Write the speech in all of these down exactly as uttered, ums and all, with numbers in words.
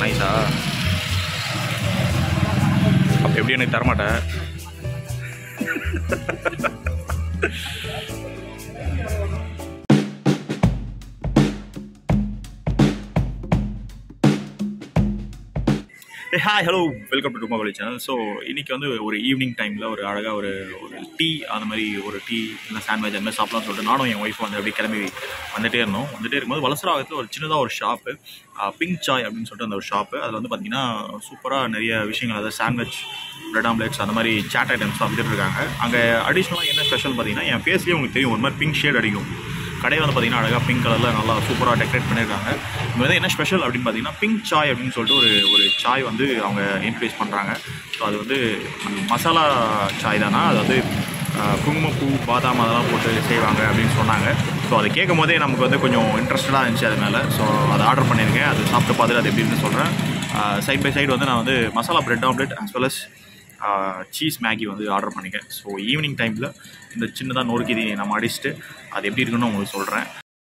நைஸா? அப்போ எப்படி எனக்கு தரமாட்டேன்? ஹாய் ஹலோ வெல்கம் டு டுமா சேனல். ஸோ இன்றைக்கி வந்து ஒரு ஈவினிங் டைமில் ஒரு அழகாக ஒரு ஒரு டீ அந்த மாதிரி ஒரு டீ இல்லை சாண்ட்விச் அந்த மாதிரி சாப்பிட்லாம்னு சொல்லிட்டு நானும் என் ஒய்ஃப் வந்து அப்படியே கிளம்பி வந்துகிட்டே இருந்தோம். வந்துகிட்டே இருக்கும்போது வலசராகத்தில் ஒரு சின்னதாக ஒரு ஷாப்பு, பிங்க் சாய் அப்படின்னு சொல்லிட்டு அந்த ஒரு ஷாப்பு. அதில் வந்து பார்த்திங்கன்னா சூப்பராக நிறைய விஷயங்கள், அதாவது சாண்ட்விச், பிரெட் ஆம்லெட்ஸ் அந்த மாதிரி சாட் ஐட்டம்ஸ் தான் வித்துட்டு இருக்காங்க. அங்கே அடிஷ்னலாக என்ன ஸ்பெஷல் பார்த்தீங்கன்னா, என் ஃபேஸ்லேயே உங்களுக்கு தெரியும், ஒரு மாதிரி பிங்க் ஷேட் அடிக்கும். கடையை வந்து பார்த்திங்கன்னா அழகாக பிங்க் கலரில் நல்லா சூப்பராக டெக்கரேட் பண்ணியிருக்காங்க. இங்கே வந்து என்ன ஸ்பெஷல் அப்படின்னு பார்த்தீங்கன்னா, பிங்க் சாய் அப்படின்னு சொல்லிட்டு ஒரு ஒரு சாய் வந்து அவங்க இன்ட்ரடியூஸ் பண்ணுறாங்க. ஸோ அது வந்து மசாலா சாய் தானா, அது வந்து குங்குமப்பூ, பாதாம் அதெல்லாம் போட்டு செய்வாங்க அப்படின்னு சொன்னாங்க. ஸோ அதை கேட்கும் போதே நமக்கு வந்து கொஞ்சம் இன்ட்ரெஸ்டடாக இருந்துச்சு அது மேலே. ஸோ அதை ஆர்டர் பண்ணியிருக்கேன். அது சாப்பிட்டு பார்த்துட்டு அது எப்படின்னு சொல்கிறேன். சைட் பை சைடு வந்து நான் வந்து masala bread omelette as well as cheese Maggi வந்து ஆர்டர் பண்ணிக்கேன். ஸோ ஈவினிங் டைமில் இந்த சின்னதாக நொறுக்கி நம்ம அடிச்சுட்டு அது எப்படி இருக்குன்னு உங்களுக்கு சொல்கிறேன்.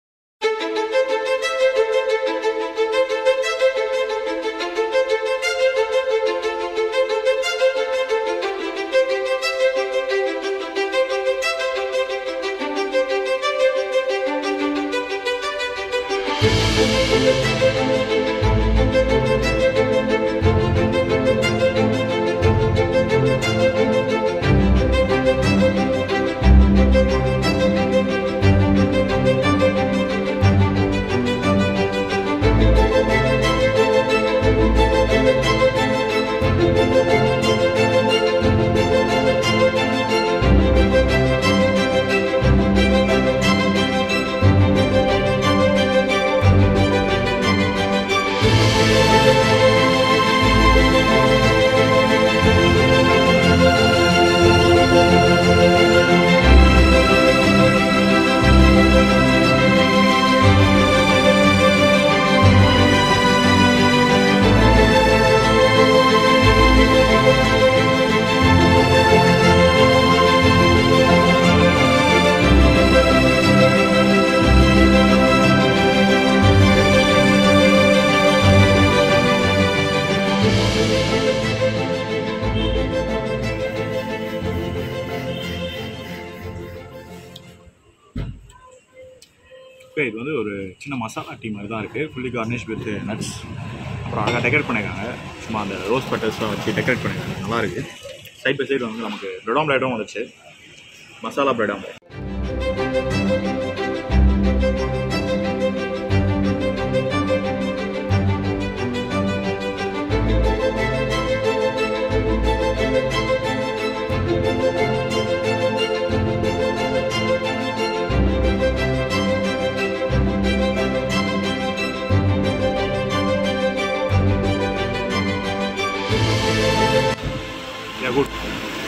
இது வந்து ஒரு சின்ன மசாலா டீ மாதிரி தான் இருக்குது. Fully garnish with nuts. அப்புறம் அழகாக டெக்கரேட் பண்ணியிருக்காங்க. சும்மா அந்த ரோஸ் பட்டர்ஸ்லாம் வச்சு டெக்கரேட் பண்ணியிருக்காங்க. நல்லா இருக்குது. சைட் பை சைடு வந்து நமக்கு பிரெட் ஆம்லேட்டும் வந்துச்சு. Masala bread omelette. Yeah, good.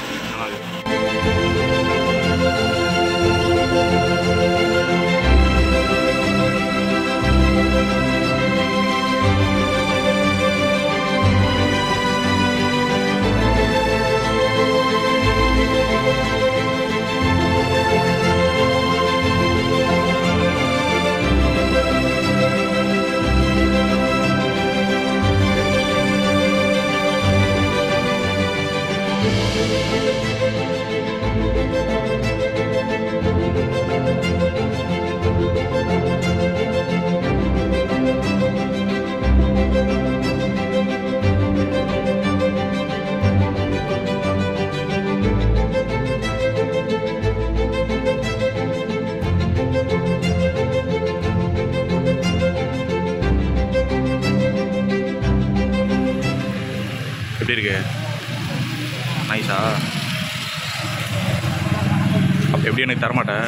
எப்படி இருக்கு? நைஸா? அப்போ எப்படி எனக்கு தரமாட்டேன்?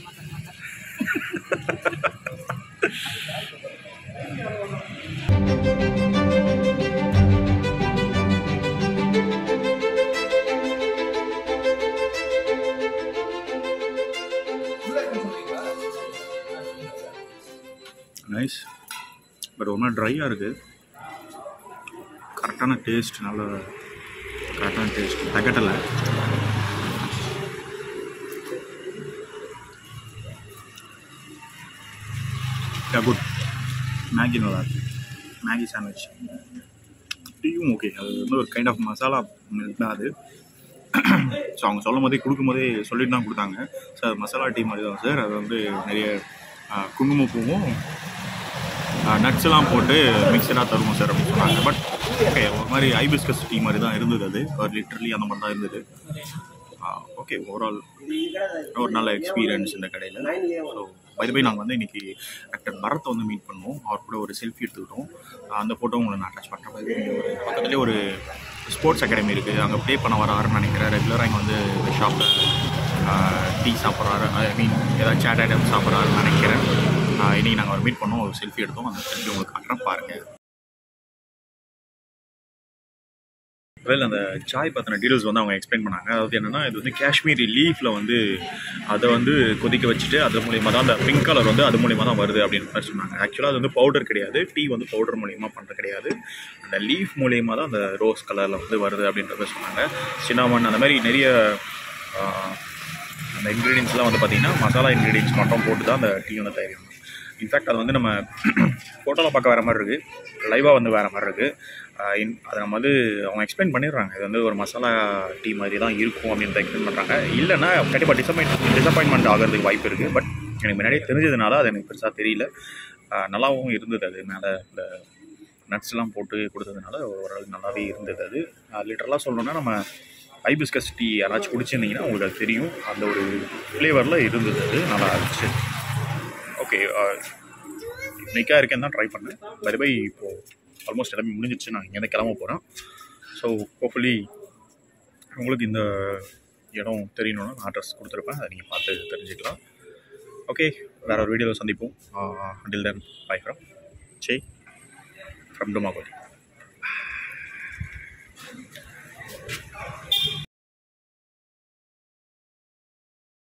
நைஸ். பட் ஒரு மாதிரி ட்ரையாக இருக்குது. கரெக்டான டேஸ்ட், நல்ல கரெக்டான டேஸ்ட், தகட்டலை. குட். மேகி நல்லா இருக்குது. மேகி சாண்ட்விச் டீயும் ஓகே, அது வந்து ஒரு கைண்ட் ஆஃப் மசாலா மில்க் தான் அது. ஸோ அவங்க சொல்லும் போதே கொடுக்கும் போதே சொல்லிட்டு தான் கொடுத்தாங்க. சார் மசாலா டீ மாதிரி தான் சார், அது வந்து நிறைய குங்குமப்பூவும் நட்ஸ்லாம் போட்டு மிக்சடாக தருவோம் சார் அப்படின்னு சொன்னாங்க. பட் ஓகே, ஒரு மாதிரி ஹைபிஸ்கஸ் டீ மாதிரி தான் இருந்தது அது, ஒரு லிட்டரலி அந்த மாதிரி தான் இருந்தது. ஓகே, ஓவரால் ஒரு நல்ல எக்ஸ்பீரியன்ஸ் இந்த கடையில். ஸோ பை த பை நாங்கள் வந்து இன்றைக்கி டாக்டர் பரத்தை வந்து மீட் பண்ணோம். அவர் கூட ஒரு செல்ஃபி எடுத்துக்கிட்டோம். அந்த ஃபோட்டோ உங்களை நான் அட்டாச் பண்ணுறேன். ஒரு பக்கத்துலேயே ஒரு ஸ்போர்ட்ஸ் அகாடமி இருக்குது, அங்கே ப்ளே பண்ண வராருன்னு நினைக்கிறேன். ரெகுலராக இங்கே வந்து ஷாப்பில் டீ சாப்பிட்றாரு, ஐ மீன் ஏதாவது சேட் ஐட்டம் சாப்பிட்றாருன்னு நினைக்கிறேன். இன்றைக்கி நாங்கள் ஒரு மீட் பண்ணோம், ஒரு செல்ஃபி எடுத்தோம். அந்த செல்ஃபி உங்களுக்கு காட்டுறேன், பாருங்கள். வெல், அந்த சாய் பற்றின டீட்டெயில்ஸ் வந்து அவங்க எக்ஸ்பிளைன் பண்ணாங்க. அதாவது என்னென்னா, இது வந்து காஷ்மீரி லீஃபில் வந்து அதை வந்து கொதிக்க வச்சுட்டு அது மூலியமாக தான் அந்த பிங்க் கலர் வந்து அது மூலியமாக தான் வருது அப்படின்னு மாதிரி சொன்னாங்க. ஆக்சுவலாக அது வந்து பவுடர் கிடையாது, டீ வந்து பவுடர் மூலியமாக பண்ணுறது கிடையாது, அந்த லீஃப் மூலியமாக தான் அந்த ரோஸ் கலரில் வந்து வருது அப்படின்றத சொன்னாங்க. சினாமன் அந்த மாதிரி நிறைய அந்த இன்க்ரீடியன்ஸ்லாம் வந்து பார்த்திங்கன்னா மசாலா இன்க்ரீடியன்ஸ் மட்டும் போட்டு தான் அந்த டீ வந்து தயாரிக்கணும். இன்ஃபேக்ட் அது வந்து நம்ம ஃபோட்டோவில் பார்க்க வேறு மாதிரி இருக்குது, லைவாக வந்து வேறு மாதிரி இருக்குது. இன் அதை நம்ம வந்து அவங்க எக்ஸ்பிளைன் பண்ணிடுறாங்க, இது வந்து ஒரு மசாலா டீ மாதிரி தான் இருக்கும் அப்படின்றத எக்ஸ்பிளைன் பண்ணுறாங்க. இல்லைன்னா கண்டிப்பாக டிசப்பாயிண்ட் டிசப்பாயின்மெண்ட் ஆகிறதுக்கு வாய்ப்பு இருக்குது. பட் எனக்கு முன்னாடியே தெரிஞ்சதுனால அது எனக்கு பெருசாக தெரியல. நல்லாவும் இருந்தது, அது மேலே இந்த நட்ஸ்லாம் போட்டு கொடுத்ததுனால ஓரளவுக்கு நல்லாவே இருந்தது. அது லிட்டரலாக சொல்லணுன்னா, நம்ம ஹைபிஸ்கஸ் டீ யாராச்சும் குடிச்சிருந்தீங்கன்னா உங்களுக்கு அது தெரியும், அந்த ஒரு ஃப்ளேவரில் இருந்தது, அது நல்லா இருந்துச்சு. ஓகே, இன்னைக்காக இருக்கேன் தான் ட்ரை பண்ணேன். பை பை இப்போது ஆல்மோஸ்ட் எல்லாமே முடிஞ்சிச்சு, நான் இங்கேருந்து கிளம்ப போகிறேன். ஸோ ஹோப்ஃபுல்லி உங்களுக்கு இந்த இடம் தெரியணுன்னா நான் அட்ரஸ் கொடுத்துருப்பேன், அதை நீங்கள் பார்த்து தெரிஞ்சுக்கலாம். ஓகே, வேறு ஒரு வீடியோவில் சந்திப்போம். Until then bye from Jay from டுமாகோடி.